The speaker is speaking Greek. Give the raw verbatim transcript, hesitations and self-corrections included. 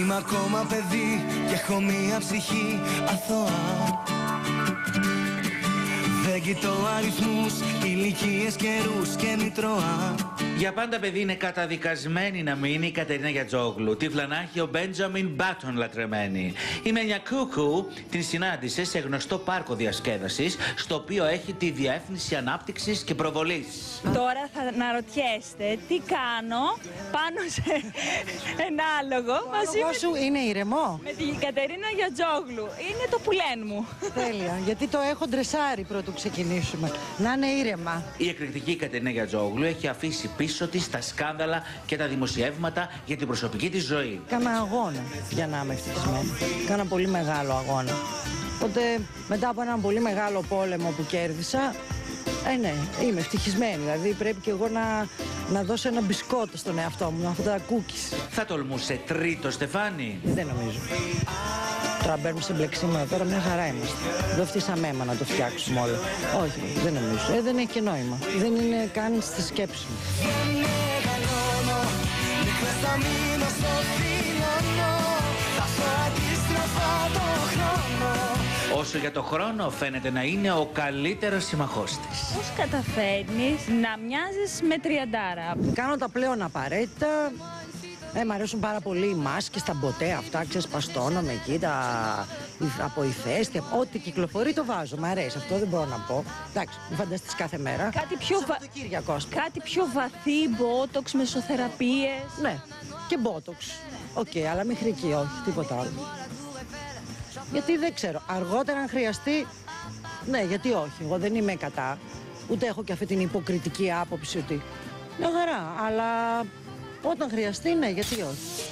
Είμαι ακόμα παιδί και έχω μία ψυχή αθώα. Δεν κοιτώ αριθμούς, ηλικίες, καιρούς και μητρώα. Για πάντα, παιδί, είναι καταδικασμένη να μείνει η Κατερίνα Γιατζόγλου. Τύφλα να έχει ο Μπέντζαμιν Μπάτον λατρεμένη. Η Μένια Κούκου την συνάντησε σε γνωστό πάρκο διασκέδασης, στο οποίο έχει τη Διεύθυνση Ανάπτυξης και Προβολής. Τώρα θα αναρωτιέστε τι κάνω πάνω σε ένα άλογο μαζί Το με... σου είναι ήρεμο. με την Κατερίνα Γιατζόγλου. Είναι το πουλέν μου. Τέλεια, γιατί το έχω ντρεσάρει πρωτού ξεκινήσουμε. Να είναι ήρεμα. Η εκρηκτική Κατερίνα Γιατζόγλου έχει αφήσει πίσω της τα σκάνδαλα και τα δημοσιεύματα για την προσωπική της ζωή. Κάνα αγώνα για να είμαι ευτυχισμένη. Κάνα πολύ μεγάλο αγώνα. Οπότε μετά από έναν πολύ μεγάλο πόλεμο που κέρδισα, ε, ναι, είμαι ευτυχισμένη. Δηλαδή πρέπει και εγώ να, να δώσω ένα μπισκότο στον εαυτό μου, αυτά τα cookies. Θα τολμούσε τρίτο, Στεφάνη? Δεν νομίζω. Τώρα μπαίνουμε σε μπλεξίματα, τώρα μια χαρά είμαστε. Δεν φτύσαμε αίμα να το φτιάξουμε όλο. Όχι, δεν νομίζω. Ε, δεν έχει και νόημα. Δεν είναι καν στη σκέψη μου. Όσο για το χρόνο, φαίνεται να είναι ο καλύτερος συμμαχός της. Πώς καταφέρνεις να μοιάζεις με τριαντάρα? Κάνω τα πλέον απαραίτητα. Ε, μ' αρέσουν πάρα πολύ οι μάσκες, τα μποτέ αυτά, ξεσπαστώνομαι εκεί, τα από ηφαίστεια, ό,τι κυκλοφορεί το βάζω, μ' αρέσει, αυτό δεν μπορώ να πω. Εντάξει, μην φανταστείς κάθε μέρα. Κάτι πιο, βα... Κάτι πιο βαθύ, μπότοξ, μεσοθεραπείες. Ναι, και μπότοξ. Οκ, okay, αλλά μην χρικεί, όχι, τίποτα άλλο. Γιατί δεν ξέρω, αργότερα αν χρειαστεί, ναι, γιατί όχι, εγώ δεν είμαι κατά, ούτε έχω και αυτή την υποκριτική άποψη ότι μια χαρά, αλλά όταν χρειαστεί, ναι, γιατί όχι.